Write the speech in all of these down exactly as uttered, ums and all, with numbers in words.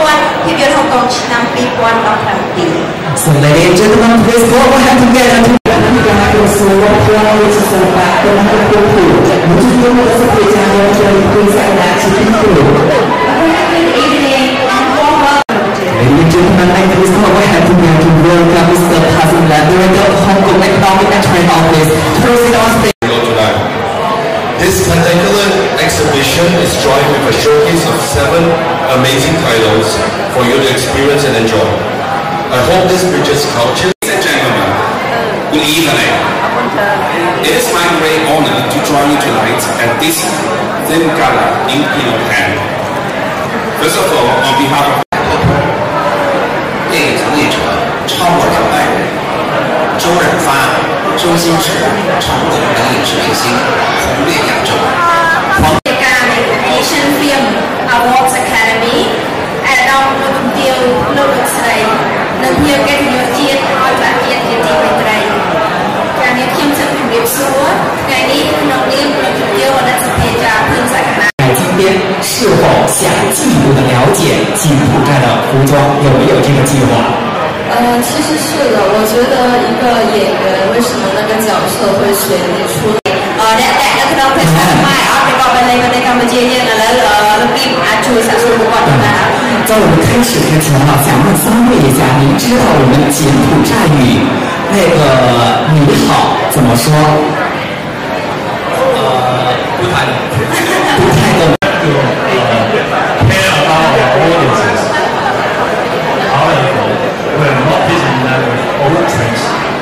Award ភាពយន្តហុងកុងឆ្នាំពីរពាន់ដប់ប្រាំពីរ So ladies and gentlemen, please go ahead together to the solo flow which is about the wonderful food. Would you give us a page and your journey please and that to be through. Ladies and gentlemen, please go ahead together to welcome Mister Hasan La, Director of Hong Kong Economic and Trade Office, to proceed on stage. This particular exhibition is joined with a showcase of seven amazing titles for you to experience and enjoy. I hope this bridges culture. Ladies and gentlemen, good evening. It is my great honor to join you tonight at this film gala in Phnom Penh. First of all, on behalf of 电影从业者超过两百人，周润发、周星驰成功等影视明星红遍亚洲。 Asian Film Awards Academy អាដាមលោកជំទាវលោកលោកស្រីនិងភ្ញៀវកិត្តិយសជាតិឲ្យប្រាក់ជាតិជាទីមេត្រីការនេះខ្ញុំសូមជម្រាបសួរថ្ងៃនេះក្នុងនាមលោកជំទាវអនុសភាចាភឿនសក្តា今天是否想进一步的了解吉普站的服装，有没有这个计划？ 呃，其实是的。我觉得一个演员为什么那个角色会选你出来？ 呃，អ្នកអ្នកនៅក្នុងភេទខ្មែរអត់ប្រកបដោយប្រទេសកម្ពុជាយើងឥឡូវរបៀបអាចជួយសាកសួរពួកគាត់ណា在我们开始之前啊，想问三位一下，您知道我们柬埔寨语那个你好怎么说？呃，不太懂，不太懂。 care about our audiences. However, we're not busy in that with old tricks.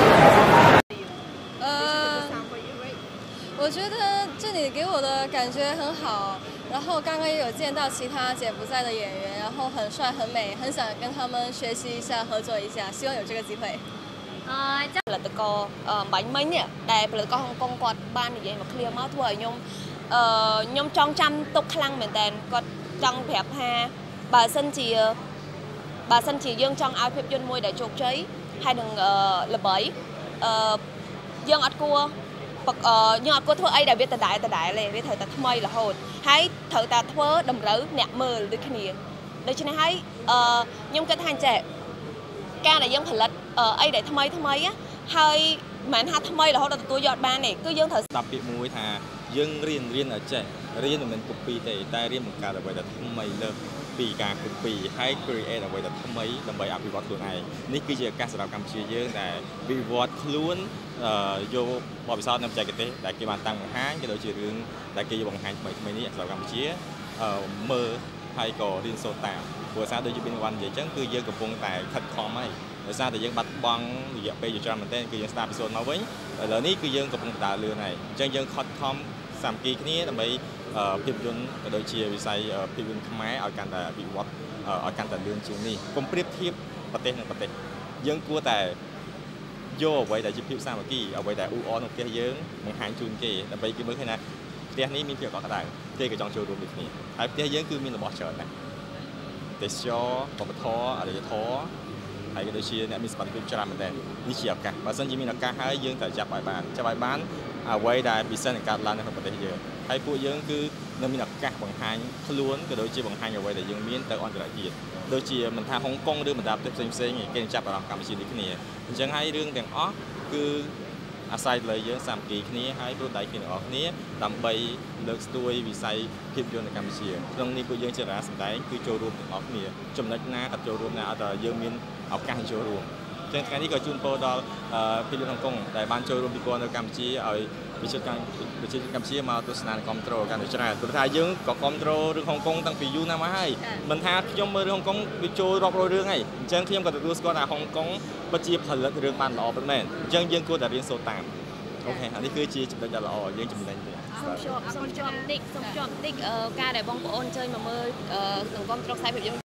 呃，我觉得这里给我的感觉很好。然后刚刚也有见到其他柬埔寨的演员，然后很帅很美，很想跟他们学习一下，合作一下，希望有这个机会。 អឺចាផលិតករបាញ់មិញនេះដែលផលិតករហុងកុងគាត់បាននិយាយមកឃ្លាមកធ្វើឲ្យខ្ញុំអឺខ្ញុំចង់ចាំទុកខ្លាំងមែនតើគាត់ចង់ប្រាប់ថាបើសិនជាបើសិនជាយើងចង់ឲ្យភាពយន្តមួយដែលជោគជ័យហើយនឹងល្បីអឺយើងអត់គួរយើងអត់គួរធ្វើអីដែលវាដដែលដដែលទេវាត្រូវតែថ្មីរហូតហើយត្រូវតែធ្វើតម្រូវអ្នកមើលដូចគ្នាដូច្នេះហើយអឺខ្ញុំគិតថាអញ្ចឹងការដែលយើងផលិតអីដែលថ្មីថ្មីហើយមិនថាថ្មីរហូតដល់ទទួលយកបានទេគឺយើងត្រូវស្ដាប់ពាក្យមួយថាយើងរៀនរៀនឲ្យចេះរៀនមិនមែន copy ទេតែរៀនបង្កើតអ្វីដែលថ្មីលើពីការ copy ហើយ create អ្វីដែលថ្មីដើម្បីអភិវឌ្ឍខ្លួនឯងនេះគឺជាឱកាសសម្រាប់កម្ពុជាយើងដែលវិវត្តខ្លួនយកបទពិសោធន៍នៅបច្ចេកទេសដែលគេបានតាំងបង្ហាញក៏ដូចជារឿងដែលគេយកបង្ហាញថ្មីថ្មីនេះសម្រាប់កម្ពុជាមើលហើយក៏រៀនសូត្រតាមព្រោះសារដូចជាមានវ៉ាន់និយាយអញ្ចឹងគឺយើងកំពុងតែខិតខំហើយដោយសារតែយើងបាត់បង់រយៈពេលជាច្រើនមែនទែនគឺយើងស្ដាប់ពីសូត្រមកវិញឥឡូវនេះគឺយើងកំពុងដើរលឿនហើយអញ្ចឹងយើងខិតខំសាមគ្គីគ្នាដើម្បីភាពយន្តក៏ដូចជាវិស័យភាពយន្តខ្មែរឲ្យកាន់តែវិវត្តឲ្យកាន់តែលឿនជាងនេះកុំប្រៀបធៀបប្រទេសនឹងប្រទេសយើងគួរតែយកអ្វីដែលជាភាពសាមគ្គីអ្វីដែលអ៊ូអរក្នុងប្រទេសយើងបង្ហាញជូនគេដើម្បីគេមើលឃើញថាប្រទេសនេះមានភាពកក់ក្ដៅគេក៏ចង់ចូលរួមដូចគ្នាហើយប្រទេសយើងគឺមានរបស់ច្រើនណាស់ទេសចរវប្បធម៌អរិយធម៌ហើយក៏ដូចជាអ្នកមានសមត្ថភាពច្រើនមែនទែននេះជាឱកាសបើសិនជាមានឱកាសហើយយើងត្រូវចាប់ឲ្យបានចាប់ឲ្យបានអ្វីដែលពិសេសនឹងកើតឡើងនៅក្នុងប្រទេសយើងហើយពួកយើងគឺនៅមានឱកាសបង្ហាញខ្លួនក៏ដូចជាបង្ហាញអ្វីដែលយើងមានទៅអន្តរជាតិដូចជាមិនថាហុងកុងឬបណ្ដាប្រទេសផ្សេងផ្សេងគេចាប់អារម្មណ៍កម្ពុជាដូចគ្នាអញ្ចឹងហើយរឿងទាំងអស់គឺអាស្រ័យលើយើងសាមគ្គីគ្នាហើយព្រោះដៃគ្នាទាំងអស់គ្នាដើម្បីលើកស្ទួយវិស័យភាពយន្តនៅកម្ពុជាក្នុងនេះពួកយើងជារាសម្ដែងគឺចូលរួមទាំងអស់គ្នាចំណុចណាក៏ចូលរួមណាអត់តែយើងមានឱកាសចូលរួមចឹងថ្ងៃនេះក៏ជូនពរដល់ភាពយន្តហុងកុងដែលបានចូលរួមពិព័រណ៍នៅកម្ពុជាឲ្យប្រជាជនប្រជាជនកម្ពុជាមកទស្សនាគ្រប់គ្រងកាន់តែច្រើនព្រោះថាយើងក៏គ្រប់គ្រងរឿងហុងកុងតាំងពីយូរណាស់មកហើយមិនថាខ្ញុំមើលរឿងហុងកុងវាចូលរាប់រយរឿងហើយអញ្ចឹងខ្ញុំក៏ទទួលស្គាល់ថាហុងកុងពិតជាផលិតរឿងបានល្អពិតមែនអញ្ចឹងយើងគួរតែរៀនសូត្រតាមអូខេអានេះគឺជាចំណុចដ៏ល្អយើងចំណេញទេសូមជាប់សូមជាប់បន្តិចសូមជាប់បន្តិចការដែលបងប្អូនអញ្ជើញមកមើលក្នុងក្រុមក្រុមខ្សែភាពយន្ត